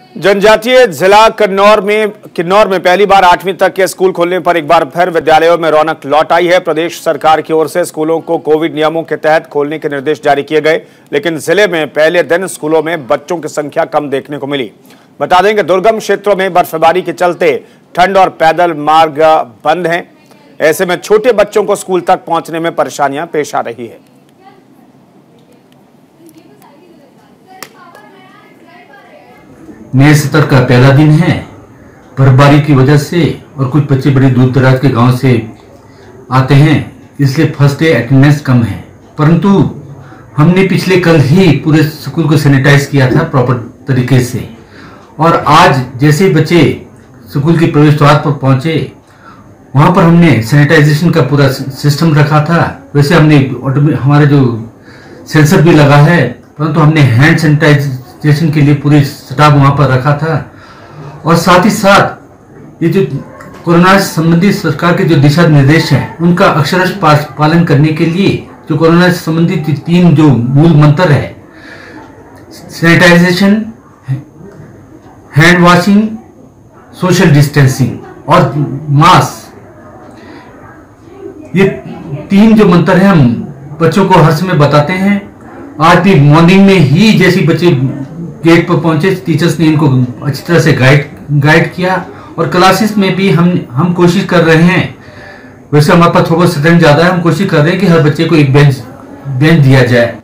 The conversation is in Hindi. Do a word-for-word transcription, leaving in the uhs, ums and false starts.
जनजातीय जिला किन्नौर में किन्नौर में पहली बार आठवीं तक के स्कूल खोलने पर एक बार फिर विद्यालयों में रौनक लौट आई है। प्रदेश सरकार की ओर से स्कूलों को कोविड नियमों के तहत खोलने के निर्देश जारी किए गए, लेकिन जिले में पहले दिन स्कूलों में बच्चों की संख्या कम देखने को मिली। बता दें कि दुर्गम क्षेत्रों में बर्फबारी के चलते ठंड और पैदल मार्ग बंद हैं। ऐसे में छोटे बच्चों को स्कूल तक पहुंचने में परेशानियां पेश आ रही है। नए सत्र का पहला दिन है। बर्फबारी की वजह से और कुछ बच्चे बड़े दूर दराज के गांव से आते हैं, इसलिए फर्स्ट डे अटेंडेंस कम है। परंतु हमने पिछले कल ही पूरे स्कूल को सैनिटाइज किया था प्रॉपर तरीके से, और आज जैसे ही बच्चे स्कूल के प्रवेश द्वार पर पहुंचे वहां पर हमने सैनिटाइजेशन का पूरा सिस्टम रखा था। वैसे हमने हमारा जो सेंसर भी लगा है, परंतु हमने हैंड सैनिटाइजेशन के लिए पूरी स्टाफ वहां पर रखा था। और साथ ही साथ ये जो कोरोना से संबंधित सरकार के जो दिशा निर्देश हैं उनका अक्षरश पालन करने के लिए जो कोरोना से संबंधित तीन जो मूल मंत्र है, sanitisation, hand washing, social distancing और मास्क, ये तीन जो मंत्र हैं हम बच्चों को हर समय बताते हैं। आज भी मॉर्निंग में ही जैसे बच्चे गेट पर पहुंचे, टीचर्स ने इनको अच्छी तरह से गाइड गाइड किया, और क्लासेस में भी हम हम कोशिश कर रहे हैं। वैसे हमारे पास थोड़ा स्टूडेंट ज्यादा है, हम कोशिश कर रहे हैं कि हर बच्चे को एक बेंच बेंच दिया जाए।